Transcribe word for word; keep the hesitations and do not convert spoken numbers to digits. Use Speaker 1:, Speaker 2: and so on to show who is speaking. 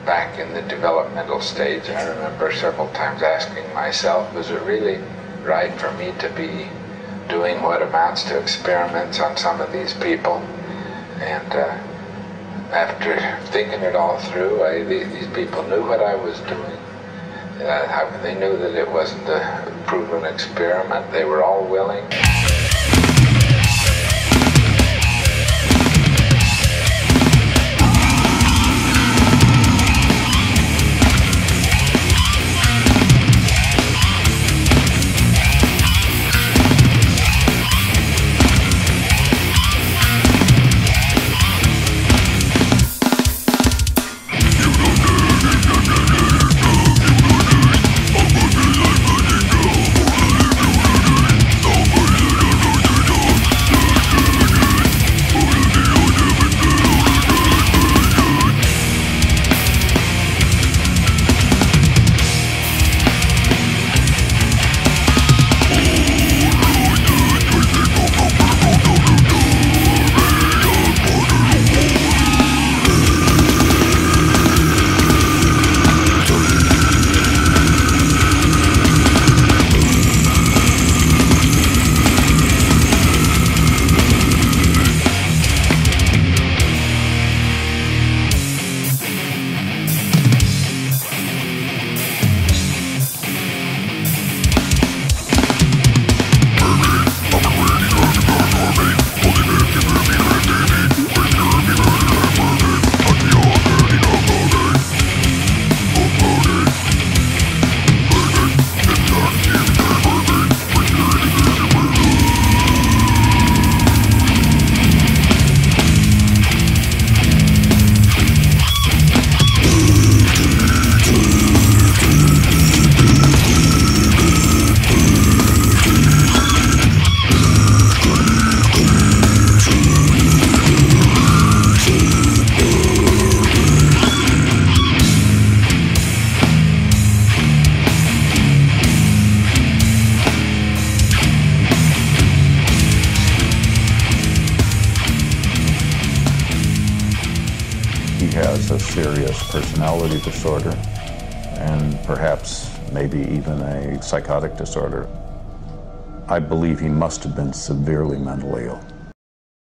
Speaker 1: back in the developmental stage, I remember several times asking myself, was it really right for me to be doing what amounts to experiments on some of these people? And uh, after thinking it all through, I, these people knew what I was doing. Uh, they knew that it wasn't a proven experiment. They were all willing.
Speaker 2: Has a serious personality disorder and perhaps maybe even a psychotic disorder. I believe he must have been severely mentally ill.